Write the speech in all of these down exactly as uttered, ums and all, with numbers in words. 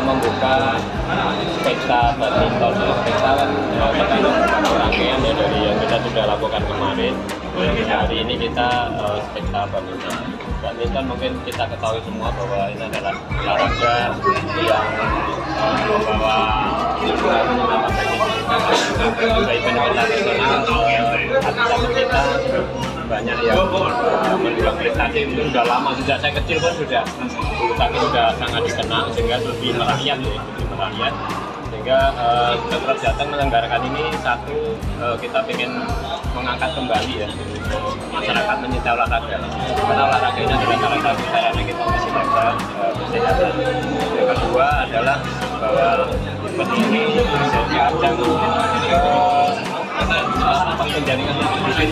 membuka spekta badminton. Spekta kan uh, terkadang bukan rangkaian ya dari yang kita sudah lakukan kemarin. Hari ini kita uh, spekta badminton. Badminton mungkin kita ketahui semua bahwa ini adalah olahraga yang uh, membawa nama baik event internasional. Atlet kita banyak yang uh, menunjukkan prestasi itu sudah lama, sejak saya kecil pun sudah bulu tangkis sudah sangat dikenal, sehingga lebih merakyat ya, lebih merakyat. Sehingga uh, Pemprov Jateng menyelenggarakan ini satu, uh, kita ingin mengangkat kembali ya masyarakat mencintai olahraga, karena olahraga ini adalah salah satu sarana kita untuk menjaga uh, kesehatan. Yang kedua adalah bahwa event ini menjadi ajang uh, penjaringan bisnis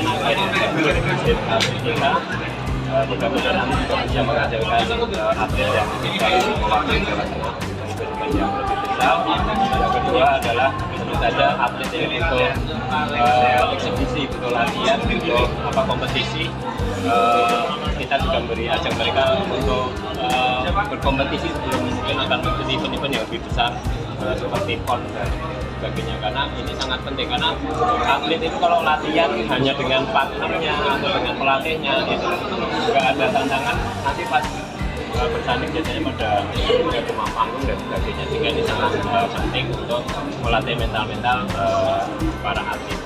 kita. Uh, mudah-mudahan juga bisa menghasilkan uh, atlet yang bisa mewakili Jawa Tengah untuk event yang lebih besar. Yang kedua adalah tentu saja atlet yang untuk uh, eksibisi, untuk latihan, untuk apa kompetisi. Uh, kita juga memberi ajang mereka untuk uh, berkompetisi sebelum mungkin akan mengikuti event-event yang lebih besar uh, seperti pon dan sebagainya, karena ini sangat penting. Karena atlet itu kalau latihan hanya dengan partnernya atau dengan pelatihnya itu nggak ada tantangan, nanti pas uh, bertanding biasanya pada rumah panggung dan sebagainya, sehingga ini sangat uh, penting untuk melatih mental-mental uh, para atlet.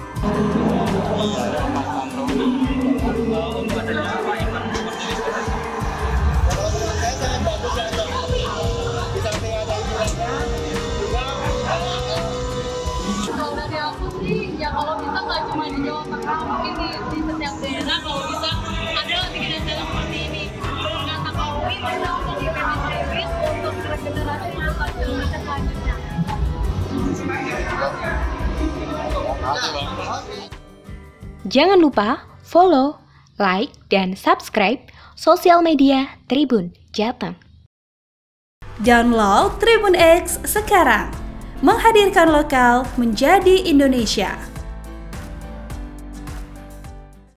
Ya kalau bisa nggak cuma di Jawa Tengah, mungkin di, di setiap daerah kalau bisa ada bikin acara seperti ini. Kata Kawi bisa untuk implementasi untuk regenerasi masa Indonesia selanjutnya. Jangan lupa follow, like, dan subscribe sosial media Tribun Jateng. Download Tribun X sekarang, menghadirkan lokal menjadi Indonesia.